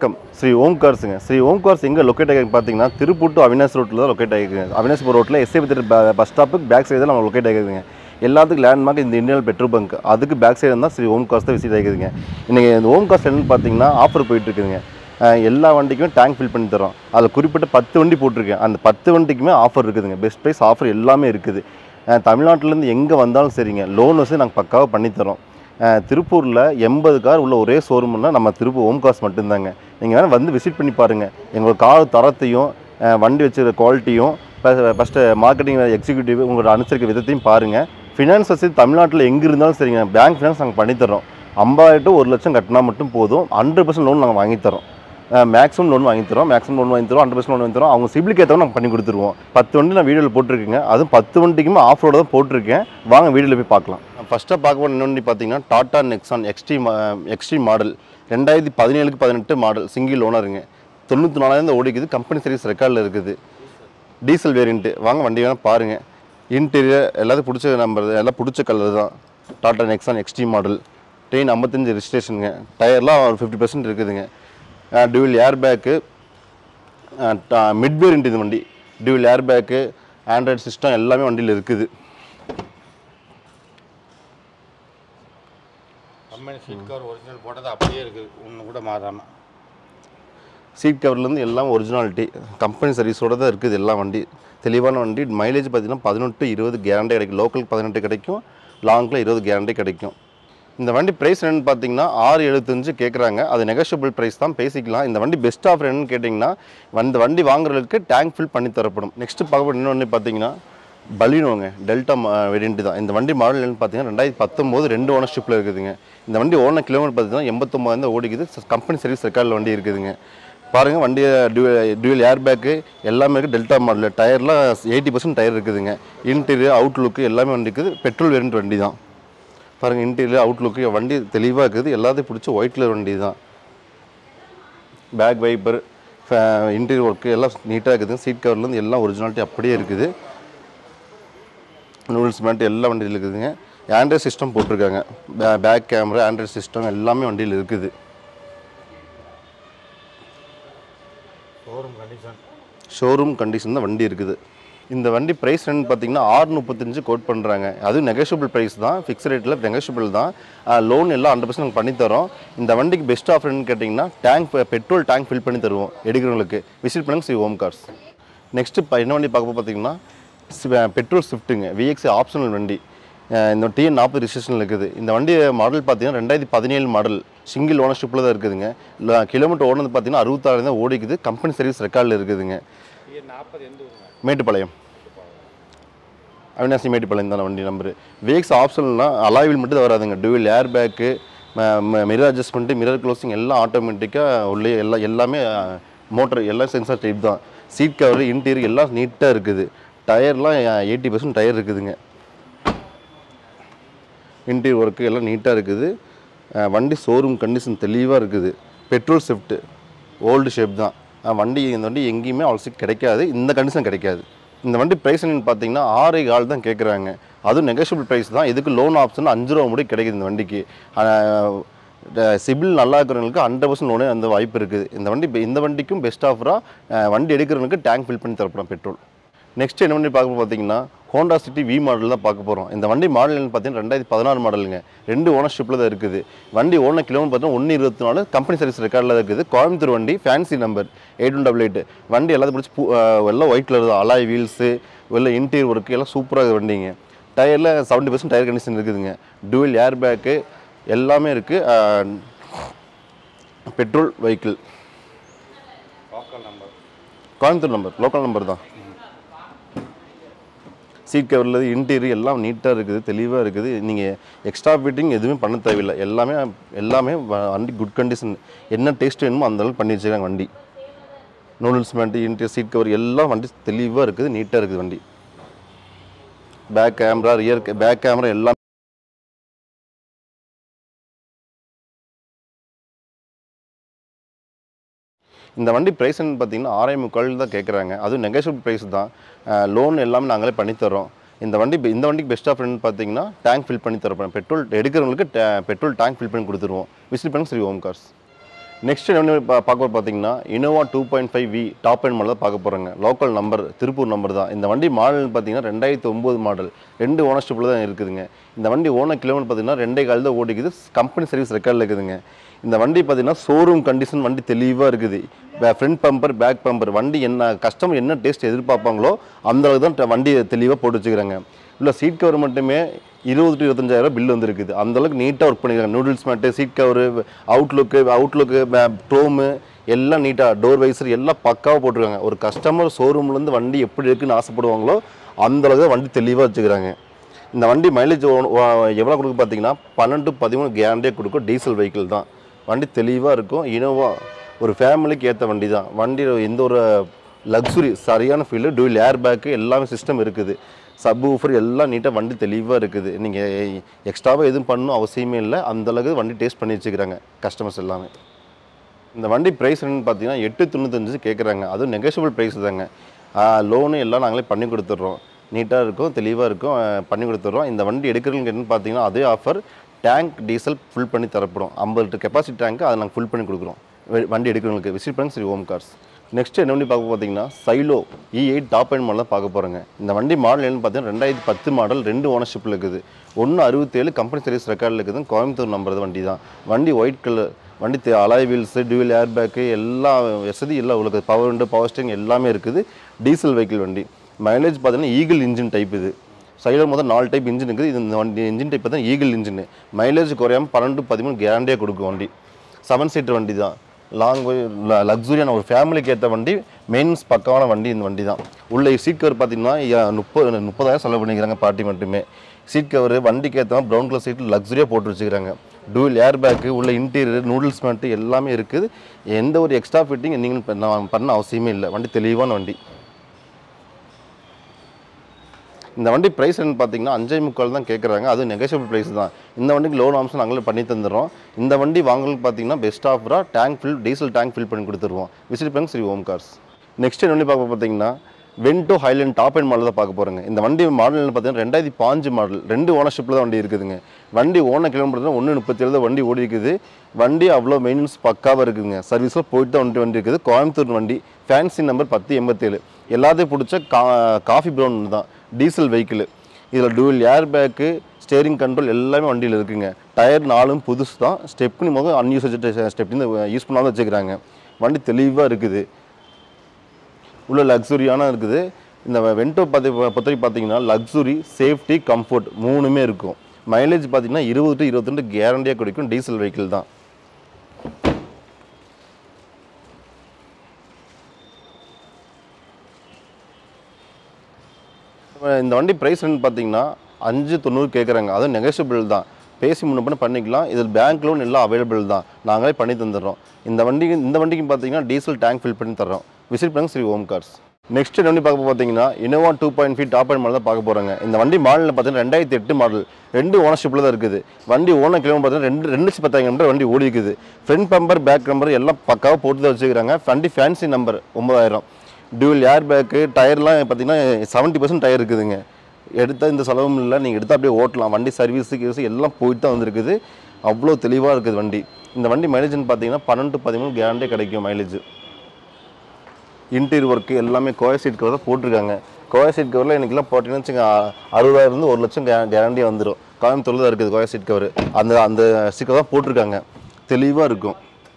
வணக்கம் ஸ்ரீ ஓம் கார்ஸுங்க. ஸ்ரீ ஓம் கார்ஸ் எங்கே லொக்கேட் ஆகிருக்கு பார்த்தீங்கன்னா திருப்பூர் டு அவினாசி ரோட்டில் தான் லொக்கேட் ஆகிருக்குங்க. அவினாசிபுரம் ரோட்டில் எஸ்ஏபி பஸ் ஸ்டாப்புக்கு பேக் சைடு தான் நம்ம லொக்கேட் ஆகிருக்குங்க. எல்லாத்துக்கும் லேண்ட்மார்க் இந்த இந்தியன் பெட்ரோல் பங்க் அதுக்கு பேக் சைடு தான் ஸ்ரீ ஓம் கார்ஸ் தான் விசிட் ஆகிருக்குங்க. இன்றைக்கி இந்த ஓம் கார்ஸ் என்னன்னு பார்த்தீங்கன்னா ஆஃபர் போயிட்டுருக்குதுங்க. எல்லா வண்டிக்குமே டேங்க் ஃபில் பண்ணி தரோம். அதில் குறிப்பிட்ட 10 வண்டி போட்டிருக்கேன். அந்த 10 வண்டிக்குமே ஆஃபர் இருக்குதுங்க. பெஸ்ட் ப்ரைஸ் ஆஃபர் எல்லாமே இருக்குது. தமிழ்நாட்டிலேருந்து எங்கே வந்தாலும் சரிங்க, லோன் வசதி நாங்கள் பக்காவாக பண்ணித்தரோம். திருப்பூரில் 80 கார் உள்ள ஒரே ஷோரூம்னா நம்ம திருப்பூர் ஓம் கார்ஸ் மட்டும்தாங்க. நீங்கள் வேணால் வந்து விசிட் பண்ணி பாருங்கள். எங்களோட கார் தரத்தையும் வண்டி வச்சுருக்க குவாலிட்டியும் ஃபஸ்ட்டு மார்க்கெட்டிங் எக்ஸிக்யூட்டிவ் உங்களோட அனுசரிக்க விதத்தையும் பாருங்கள். ஃபினான்ஸ் வசதி தமிழ்நாட்டில் எங்கே இருந்தாலும் சரிங்க, பேங்க் ஃபினான்ஸ் நாங்கள் பண்ணித்தரோம். 50,000 to 1,00,000 கட்டினா மட்டும் போதும். 100% லோன் நாங்கள் வாங்கித்தரோம். மேக்ஸிமம் லோன் வாங்கித்தரோம். 100% லோன் வாங்கித்தரோம். அவங்க சிபிலுக்கு ஏற்றவங்க நாங்கள் பண்ணி கொடுத்துருவோம். 10 வண்டி நான் வீடியோவில் போட்டிருக்கேங்க. அதுவும் 10 வண்டிக்குமே ஆஃபரோட தான் போட்டிருக்கேன். வாங்க வீடியோவில் போய் பார்க்கலாம். ஃபஸ்ட்டாக பார்க்க போகிற வண்டி பார்த்தீங்கன்னா Tata Nexon extreme model 2017-18 model single ஓனருங்க. 94,000 ஓடிக்குது. கம்பெனி சர்வீஸ் ரெக்கார்டில் இருக்குது. Diesel variant. வாங்க வண்டி வேணால் பாருங்கள். இன்டீரியர் எல்லாத்தையும் பிடிச்ச நம்பர், எல்லாம் பிடிச்ச கலர் தான். Tata Nexon extreme model. ட்ரெயின் 55 ரிஜிஸ்ட்ரேஷனுங்க. டயர்லாம் ஒரு 50% இருக்குதுங்க. Dual air bag, mid variant இது வண்டி. Dual air bag, android system எல்லாமே வண்டியில் இருக்குது. கம்பெனி சீட் கவர் ஒரிஜினல் போட்டது அப்படியே இருக்குது, ஒன்று கூட மாறாமல். சீட் கவர்லேருந்து எல்லாம் ஒரிஜினாலிட்டி, கம்பெனி சர்வீஸோடு தான் இருக்குது எல்லாம் வண்டி. தெளிவான வண்டி. மைலேஜ் பார்த்தீங்கன்னா 18-20 கேரண்டி கிடைக்கும். லோக்கலுக்கு 18 கிடைக்கும், லாங்கில் 20 கேரண்டி கிடைக்கும். இந்த வண்டி ப்ரைஸ் என்னென்னு பார்த்தீங்கன்னா 675 கேட்குறாங்க. அது நெகோஷியபிள் ப்ரைஸ் தான், பேசிக்கலாம். இந்த வண்டி பெஸ்ட் ஆஃபர் என்னென்னு கேட்டிங்கன்னா இந்த வண்டி வாங்குறதுக்கு டேங்க் ஃபில் பண்ணி தரப்படும். நெக்ஸ்ட்டு பார்க்க இன்னொன்று பார்த்தீங்கன்னா பலினோங்க, டெல்டா வேரியண்ட்டு தான். இந்த வண்டி மாடல் என்னென்னு பார்த்தீங்கன்னா 2019 2 ஓனர்ஷிப்பில் இருக்குதுங்க. இந்த வண்டி ஓன கிலோமீட்டர் பார்த்தீங்கன்னா 89,000 ஓடிக்குது. கம்பெனி சர்வீஸ் ரெக்கார்டில் வண்டி இருக்குதுங்க. பாருங்கள் வண்டி டியூவல் ஏர் பேக்கு எல்லாமே இருக்குது. Delta model. டயர்லாம் 80% டயர் இருக்குதுங்க. இன்டீரியர் அவுட்லுக்கு எல்லாமே வண்டி இருக்குது. பெட்ரோல் வேரியண்ட் வண்டி தான். பாருங்கள் இன்டீரியர் அவுட்லுக்கு வண்டி தெளிவாக இருக்குது. எல்லாத்தையும் பிடிச்சி ஒயிட் கலர் வண்டி தான். பேக் வைப்பர், இன்டீரியர் ஒர்க்கு எல்லாம் நீட்டாக இருக்குது. சீட் கவர்லேருந்து எல்லாம் ஒரிஜினாலிட்டி அப்படியே இருக்குது. நூல்ஸ் மேட் எல்லா வண்டியில் இருக்குதுங்க. ஆண்ட்ராய்டு சிஸ்டம் போட்டிருக்காங்க. பேக் கேமரா, ஆண்ட்ராய்டு சிஸ்டம் எல்லாமே வண்டியில் இருக்குது. ஷோரூம் கண்டிஷன் தான் வண்டி இருக்குது. இந்த வண்டி ப்ரைஸ் என்னன்னு பார்த்தீங்கன்னா 635 கோட் பண்ணுறாங்க. அதுவும் நெகோஷியபிள் ப்ரைஸ் தான், ஃபிக்ஸ் ரேட்டில் நெகோஷியபிள் தான். லோன் எல்லாம் 100% நாங்கள் பண்ணித்தரோம். இந்த வண்டிக்கு பெஸ்ட் ஆஃபர்னு கேட்டிங்கன்னா பெட்ரோல் டேங்க் ஃபில் பண்ணி தருவோம் எடுக்கிறவங்களுக்கு. விசிட் பண்ணுங்கள் ஸ்ரீ ஓம் கார்ஸ். நெக்ஸ்ட்டு என்ன வண்டி பார்க்க பார்த்தீங்கன்னா பெட்ரோல் ஸ்விஃப்ட்டுங்க. விஎக்ஸ் ஆப்ஷனல் வண்டி. இந்த TN 40 ரிஜிஸ்ட்ரேஷனில் இருக்குது. இந்த வண்டி மாடல் பார்த்தீங்கன்னா 2017 மாடல் சிங்கிள் ஓனர்ஷிப்பில் தான் இருக்குதுங்க. கிலோமீட்டர் ஓடுனது பார்த்தீங்கன்னா 66 தான் ஓடிக்குது. கம்பெனி சர்வீஸ் ரெக்கார்டில் இருக்குதுங்க. மேட்டுப்பாளையம், அவினாசி மேட்டுப்பாளையம் தான் வண்டி நம்பரு. விஎக்ஸ் ஆப்ஷனல்னால் அலாய்வில் மட்டும் தான் வராதுங்க. Dual air bag, mirror adjustment, mirror closing எல்லாம் ஆட்டோமேட்டிக்காக உள்ளே எல்லாமே மோட்டர் எல்லாம் சென்சார் டைப் தான். சீட் கவர், இன்டீரியர் எல்லாம் நீட்டாக இருக்குது. டயர்லாம் 80% டயர் இருக்குதுங்க. இன்டீரியர் ஒர்க்கு எல்லாம் நீட்டாக இருக்குது. வண்டி ஷோரூம் கண்டிஷன் தெளிவாக இருக்குது. பெட்ரோல் ஸ்விஃப்ட்டு ஓல்டு ஷேப் தான் வண்டி. இந்த வண்டி எங்கேயுமே அவ்வளோ சீட் கிடைக்காது, இந்த கண்டிஷன் கிடைக்காது. இந்த வண்டி ப்ரைஸ் என்னென்னு பார்த்தீங்கன்னா 6,4 தான் கேட்குறாங்க. அதுவும் நெகோஷியபிள் ப்ரைஸ் தான். இதுக்கு லோன் ஆப்ஷன் 5 ரூபா முடி கிடைக்குது இந்த வண்டிக்கு. சிபில் நல்லா இருக்கிறவங்களுக்கு 100% லோனே அந்த வாய்ப்பு இருக்குது. இந்த வண்டிக்கும் பெஸ்ட் ஆஃபராக வண்டி எடுக்கிறவங்களுக்கு டேங்க் ஃபில் பண்ணி தரப்போம் பெட்ரோல். நெக்ஸ்ட் என்ன வண்டி பார்க்க பார்த்தீங்கன்னா ஹோண்டா சிட்டி வி மாடல் தான் பார்க்க போகிறோம். இந்த வண்டி மாடல்னு பார்த்தீங்கன்னா 2016 மாடலுங்க. 2 ஓனர்ஷிப்பில் தான் இருக்குது. வண்டி ஓன கிலோமீட்டர் பார்த்தீங்கன்னா 124 கம்பெனி சர்வீஸ் ரெக்கார்டில் தான் இருக்குது. கோயம்புத்தூர் வண்டி, ஃபேன்சி நம்பர் 8188. வண்டி எல்லாத்தையும் பிடிச்சி எல்லாம் ஒயிட் கலர் தான். அலாய் வீல்ஸு எல்லாம் இன்டீரியர் ஒர்க்கு எல்லாம் சூப்பராக இருக்குது வண்டிங்க. டயரில் 70% டயர் கண்டிஷன் இருக்குதுங்க. டியூவல் ஏர் பேக்கு எல்லாமே இருக்குது. Petrol vehicle. Coimbatore number, local number தான். சீட் கவரில் இன்டீரியர் எல்லாம் நீட்டாக இருக்குது, தெளிவாக இருக்குது. நீங்கள் எக்ஸ்ட்ரா ஃபிட்டிங் எதுவுமே பண்ண தேவையில்லை. எல்லாமே வண்டி குட் கண்டிஷன். என்ன டேஸ்ட் வேணுமோ அந்தளவுக்கு பண்ணி வச்சுருக்காங்க வண்டி. Noodles mat, interior, seat cover எல்லாம் வண்டி தெளிவாக இருக்குது, நீட்டாக இருக்குது வண்டி. பேக் கேமரா, பேக் கேமரா எல்லாம் இந்த வண்டி ப்ரைஸ் என்னன்னு பார்த்தீங்கன்னா 6,3 தான் கேட்குறாங்க. அதுவும் நெகோஷியபிள் ப்ரைஸ் தான். லோன் எல்லாமே நாங்களே பண்ணித்தரோம். இந்த வண்டிக்கு பெஸ்ட் ஆஃபர்னு பார்த்தீங்கன்னா டேங்க் ஃபில் பண்ணி தரப்போம். பெட்ரோல் எடுக்கிறவங்களுக்கு பெட்ரோல் டேங்க் ஃபில் பண்ணி கொடுத்துருவோம். விசிட் பண்ணுங்க ஸ்ரீ ஓம் கார்ஸ். நெக்ஸ்ட் என்ன பார்க்க பார்த்தீங்கன்னா Innova 2.5V top end model தான் பார்க்க போகிறாங்க. லோக்கல் நம்பர் திருப்பூர் நம்பர் தான். இந்த வண்டி மாடல் பார்த்தீங்கன்னா 2009 மாடல், 2 ஓனர்ஷிப்பில் தான் இருக்குதுங்க. இந்த வண்டி ஓனர் கிலோமீட்டர் பார்த்தீங்கன்னா 2.4 தான் ஓடிக்குது. கம்பெனி சர்வீஸ் ரெக்கார்டில் இருக்குதுங்க. இந்த வண்டி பார்த்தீங்கன்னா ஷோரூம் கண்டிஷன் வண்டி தெளிவாக இருக்குது. ஃப்ரண்ட் பம்பர் பேக் பம்பர் வண்டி என்ன கஸ்டமர் என்ன டேஸ்ட் எதிர்பார்ப்பாங்களோ அந்த அளவுக்கு தான் வண்டி தெளிவாக போட்டு வச்சுக்கிறாங்க. இல்லை சீட் கவர் மட்டுமே 20 to 25,000 பில் வந்துருக்குது. அந்தளவுக்கு நீட்டாக ஒர்க் பண்ணிக்கிறாங்க. Noodles mat, seat cover, outlook ட்ரோமு எல்லாம் நீட்டாக, டோர் வைசர் எல்லாம் பக்காவாக போட்டிருக்காங்க. ஒரு கஸ்டமர் ஷோரூம்லேருந்து வண்டி எப்படி இருக்குன்னு ஆசைப்படுவாங்களோ அந்தளவுக்கு தான் வண்டி தெளிவாக வச்சுக்கிறாங்க. இந்த வண்டி மைலேஜ் எவ்வளோ கொடுக்க பார்த்தீங்கன்னா 12 to 13 கேரண்டியாக கொடுக்கும். டீசல் வெஹிக்கிள் தான். வண்டி தெளிவாக இருக்கும். இனோவா ஒரு ஃபேமிலிக்கு ஏற்ற வண்டி தான். வண்டி எந்த ஒரு லக்ஸுரி சரியான ஃபீல்டு, டூல் ஏர் பேக்கு எல்லாமே சிஸ்டம் இருக்குது. சப் ஊஃபர் எல்லாம் நீட்டாக வண்டி தெளிவாக இருக்குது. நீங்கள் எக்ஸ்ட்ராவாக எதுவும் பண்ணணும் அவசியமே இல்லை. அந்தளவுக்கு வண்டி டேஸ்ட் பண்ணி வச்சுக்கிறாங்க கஸ்டமர்ஸ் எல்லாமே. இந்த வண்டி ப்ரைஸ் என்னன்னு பார்த்தீங்கன்னா 895 கேட்குறாங்க. அதுவும் நெகோஷியபிள் ப்ரைஸ் தாங்க. லோனு எல்லாம் நாங்களே பண்ணி கொடுத்துட்றோம். நீட்டாக இருக்கும், தெளிவாக இருக்கும், பண்ணி கொடுத்துட்றோம். இந்த வண்டி எடுக்கிறவங்களுக்கு என்னென்னு பார்த்தீங்கன்னா அதே ஆஃபர், டேங்க் டீசல் ஃபுல் பண்ணி தரப்படும். 50 லிட்டர் கெப்பாசிட்டி டேங்க்கு அதை நாங்கள் ஃபுல் பண்ணி கொடுக்குறோம் வண்டி எடுக்கிறவங்களுக்கு. விசிட் பண்ணுங்க ஸ்ரீ ஓம் கார்ஸ். நெக்ஸ்ட் என்ன வண்டி பார்க்க பார்த்தீங்கன்னா Xylo E8 top end model தான் பார்க்க போகிறோங்க. இந்த வண்டி மாடல் என்னன்னு பார்த்தீங்கன்னா 2010 மாடல், 2 ஓனர்ஷிப்பில் இருக்குது. 167 கம்பெனி சர்வீஸ் ரெக்கார்டில் இருக்குது. கோயம்புத்தூர் நம்பர் வண்டி தான். வண்டி ஒயிட் கலர் வண்டி, alloy wheels, dual air bag எல்லா வசதி எல்லாம் உங்களுக்கு பவர் விண்டோ, பவர் ஸ்டீரிங் எல்லாமே இருக்குது. டீசல் வெஹிக்கிள் வண்டி. மைலேஜ் பார்த்தீங்கன்னா ஈகிள் இன்ஜின் டைப் இது. சைடில் மொத்தம் 4 டைப் இன்ஜின் இருக்குது. இது இந்த வண்டி இன்ஜின் டைப் தான் ஈகிள் இன்ஜின். மைலேஜ் குறையாமல் 12 to 13 கேரண்டியாக கொடுக்கும் வண்டி. 7 சீட்டர் வண்டி தான். லாங் லக்ஸுரியான ஒரு ஃபேமிலிக்கு ஏற்ற வண்டி. மெயின்ஸ் பக்காவான வண்டி இந்த வண்டி தான். உள்ள சீட் கவர் பார்த்தீங்கன்னா 30,000 செலவு பண்ணிக்கிறாங்க பார்ட்டி மட்டுமே. சீட் கவர் வண்டிக்கு ஏற்ற ப்ரௌன் கலர் சீட் லக்ஸுரியாக போட்டு வச்சுக்கிறாங்க. டூல் ஏர் பேக்கு, உள்ள இன்டீரியர், நூடுல்ஸ் மேட்டு எல்லாமே இருக்குது. எந்த ஒரு எக்ஸ்ட்ரா ஃபிட்டிங் நீங்கள் பண்ண அவசியமே இல்லை. வண்டி தெளிவான வண்டி. இந்த வண்டி ப்ரைஸ் என்னன்னு பார்த்தீங்கன்னா 5.25 தான் கேட்குறாங்க. அது நெகோஷியபிள் ப்ரைஸ் தான். இந்த வண்டிக்கு லோன் ஆப்ஷன் நாங்களே பண்ணி தந்துடுறோம். இந்த வண்டி வாங்குறதுக்கு பார்த்தீங்கன்னா பெஸ்ட் ஆஃபராக டீசல் டேங்க் ஃபில் பண்ணி கொடுத்துருவோம். விசிட் பண்ணுங்க ஸ்ரீ ஓம் கார்ஸ். நெக்ஸ்ட் வண்டி பார்க்க பார்த்தீங்கன்னா Vento Highline top end model தான் பார்க்க போகிறோங்க. இந்த வண்டி மாடல் பார்த்தீங்கன்னா 2005 மாடல், 2 ஓனர்ஷிப்பில் தான் வண்டி இருக்குதுங்க. வண்டி ஓனர் கிலோமீட்டர் 137 தான் வண்டி ஓடி இருக்குது. வண்டி அவ்வளோ மெயின்டெனன்ஸ் பக்காவாக இருக்குதுங்க. சர்வீஸில் போயிட்டு தான் வண்டி இருக்குது. கோயம்புத்தூர் வண்டி, ஃபேன்சி நம்பர் 1087. எல்லாத்தையும் பிடிச்ச காஃபி ப்ரௌன் தான். Diesel vehicle. இதில் dual air bag, steering control எல்லாமே வண்டியில் இருக்குங்க. டயர் 4 புதுசு தான். ஸ்டெப்னி முகம் அன்யூஸ் ஸ்டெப்னி யூஸ் பண்ணாமல் வச்சுக்கிறாங்க. வண்டி தெளிவாக இருக்குது. உள்ள லக்ஸுரியான இருக்குது. இந்த வென்டோ பொறுத்தவரைக்கும் பார்த்தீங்கன்னா லக்ஸுரி, சேஃப்டி, கம்ஃபர்ட் 3மே இருக்கும். மைலேஜ் பார்த்தீங்கன்னா 20 to 22 கேரண்டியாக கிடைக்கும். டீசல் வெஹிக்கிள் தான். இந்த வண்டி ப்ரைஸ் என்னன்னு பார்த்தீங்கன்னா 590 கேட்குறாங்க. அதுவும் நெகோஷியபிள் தான். பேசி முன்ன பண்ணிக்கலாம். இதில் பேங்க் லோன் எல்லாம் அவைலபிள் தான். நாங்களே பண்ணி தந்துடுறோம். இந்த வண்டிக்கு பார்த்தீங்கன்னா டீசல் டேங்க் ஃபில் பண்ணி தர்றோம். விசிட் பண்ணுங்க ஸ்ரீ ஓம் கார்ஸ். நெக்ஸ்ட் வண்டி பார்க்க பார்த்தீங்கன்னா இனோவா 2.5 டாப் எண்ட் மாடல் தான் பார்க்க போகிறாங்க. இந்த வண்டி மாடலில் பார்த்தீங்கன்னா 2008 மாடல், 2 ஓனர்ஷிப்பில் தான் இருக்குது. வண்டி ஓனர் கிலோமீட்டர் பார்த்தீங்கன்னா 2,10,000 கிலோமீட்டர் வண்டி ஓடி இருக்குது. ஃப்ரண்ட் பம்பர் பேக் பம்பர் எல்லாம் பக்காவாக போட்டு தான் வச்சுக்கிறாங்க. வண்டி fancy number 9,000. Dual air bag, டயர்லாம் பார்த்தீங்கன்னா 70% டயர் இருக்குதுங்க. எடுத்தால் இந்த செலவும் இல்லை. நீங்கள் எடுத்தால் அப்படியே ஓட்டலாம். வண்டி சர்வீஸுக்கு எல்லாம் போயிட்டு தான் வந்துருக்குது. அவ்வளோ தெளிவாக இருக்குது வண்டி. இந்த வண்டி மைலேஜ்னு பார்த்தீங்கன்னா 12 to 13 கேரண்டே கிடைக்கும் மைலேஜ். இன்டீரியர் ஒர்க்கு எல்லாமே கோயர் சீட் கவர் தான் போட்டிருக்காங்க. கோயர் சீட் கவரில் எனக்குலாம் போட்டிங்கன்னா வச்சுங்க 60,000 1 லட்சம் கேரண்டியாக வந்துடும். கோயம்புத்தூரில் தான் இருக்குது கோயர் சீட் கவர். அந்த சீட் கவர் தான் போட்டிருக்காங்க. தெளிவாக இருக்கும்.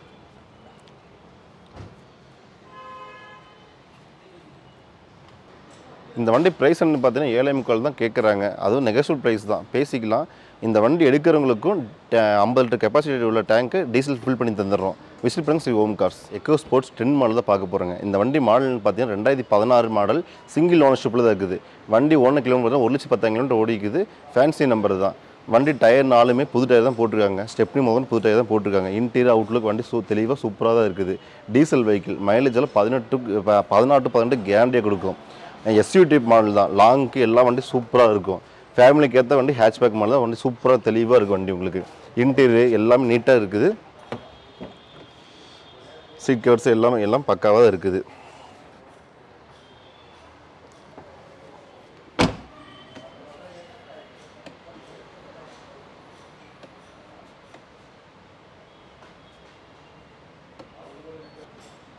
இந்த வண்டி ப்ரைஸ் என்ன பார்த்தீங்கன்னா 7.25 தான் கேட்குறாங்க. அதுவும் நெகோஷியபிள் ப்ரைஸ் தான், பேசிக்கலாம். இந்த வண்டி எடுக்கிறவங்களுக்கும் 50 லிட்டர் கெப்பாசிட்டி உள்ள டேங்க்கு டீசல் ஃபில் பண்ணி தந்துடுறோம். விசிட் பண்ணுங்க Sri Om cars. Eco sports 10 model தான் பார்க்க போகிறோங்க. இந்த வண்டி மாடல்னு பார்த்தீங்கன்னா 2016 மாடல், சிங்கிள் ஓனர்ஷிப்பில் தான் இருக்குது. வண்டி ஓனர் கிலோமீட்டர் 1,10,000 கிலோமீட்டர் ஓடிக்குது. ஃபேன்சி நம்பர் தான். வண்டி டயர் 4மே புது டயர் தான் போட்டிருக்காங்க. ஸ்டெப்னி முதல் புது டயர் தான் போட்டிருக்காங்க. இன்டீரியர் அவுட்லுக் வண்டி தெளிவாக சூப்பராக தான் இருக்குது. Diesel vehicle. மைலேஜ் எல்லாம் 14 to 18 கேரண்டியாக கொடுக்கும். எஸ்யூவி டைப் மாடல் தான். லாங்க்கு எல்லா வண்டி சூப்பராக இருக்கும். ஃபேமிலிக்கு ஏற்ற வண்டி ஹேட்ச்பேக் மாடல் தான். வண்டி சூப்பராக தெளிவாக இருக்குது வண்டி. உங்களுக்கு இன்டீரியர் எல்லாமே நீட்டாக இருக்குது. சீட் கவர்ஸ் எல்லாம் பக்காவாக தான் இருக்குது.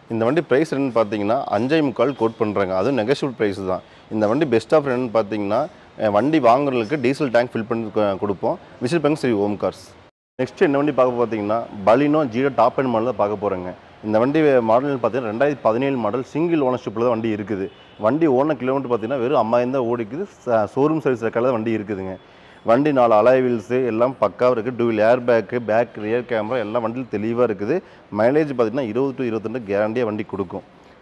இந்த வண்டி ப்ரைஸ் என்னன்னு பார்த்தீங்கன்னா 5.25 கோட் பண்ணுறாங்க. அதுவும் நெகோஷியபிள் ப்ரைஸ் தான். இந்த வண்டி பெஸ்ட் ஆஃபர் என்னன்னு பார்த்தீங்கன்னா வண்டி வாங்குறவங்களுக்கு டீசல் டேங்க் ஃபில் பண்ணி கொடுப்போம். விசிட் பண்ணுங்க ஸ்ரீ ஓம் கார்ஸ். நெக்ஸ்ட் என்ன வண்டி பார்க்க பார்த்தீங்கன்னா Baleno zero top end model தான் பார்க்க போகிறேங்க. இந்த வண்டி மாடல்னு பார்த்தீங்கன்னா 2017 மாடல் சிங்கிள் ஓனர்ஷிப்பில் தான் வண்டி இருக்குது. வண்டி ஓன கிலோமீட்டர் பார்த்தீங்கன்னா வெறும் 50,000 தான் ஓடிக்குது. ஷோரூம் சர்வீஸ் ரெக்கார்டில் தான் வண்டி இருக்குதுங்க. வண்டி 4 அலாய் வீல்ஸு எல்லாம் பக்காவாக இருக்குது. Dual air bag, back rear camera எல்லாம் வண்டியில் தெளிவாக இருக்குது. மைலேஜ் பார்த்தீங்கன்னா 20 to 22 கேரண்டியாக வண்டி கொடுக்கும்.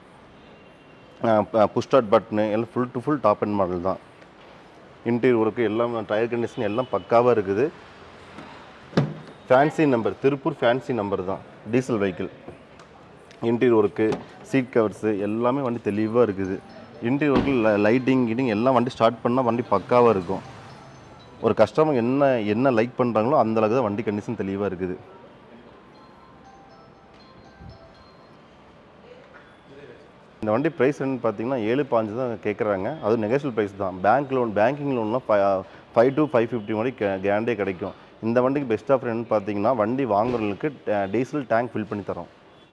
புஷ் ஸ்டார்ட் பட்டனு எல்லாம் full to full top end model தான். இன்டீரியர் ஒர்க்கு எல்லாம் டயர் கண்டிஷன் எல்லாம் பக்காவாக இருக்குது. Fancy number, Tiruppur fancy number தான், diesel vehicle. Interior work, seat covers எல்லாமே வண்டி தெளிவாக இருக்குது. இன்டீரியர் ஒர்க்கு லைட்டிங் கிட்டிங் எல்லாம் வண்டி ஸ்டார்ட் பண்ணால் வண்டி பக்காவாக இருக்கும். ஒரு கஸ்டமர் என்ன லைக் பண்ணுறாங்களோ அந்த அளவுக்கு தான் வண்டி கண்டிஷன் தெளிவாக இருக்குது. இந்த வண்டி ப்ரைஸ் என்னன்னு பார்த்தீங்கன்னா 7.5 தான் கேட்குறாங்க. அதுவும் நெகோஷியபிள் ப்ரைஸ் தான். பேங்கிங் லோன்லாம் 5 to 550 வரை கேரண்டியே கிடைக்கும். இந்த வண்டிக்கு பெஸ்ட் ஆஃபர் என்னன்னு பார்த்தீங்கன்னா வண்டி வாங்குறவங்களுக்கு டீசல் டேங்க் ஃபில் பண்ணி தரோம்.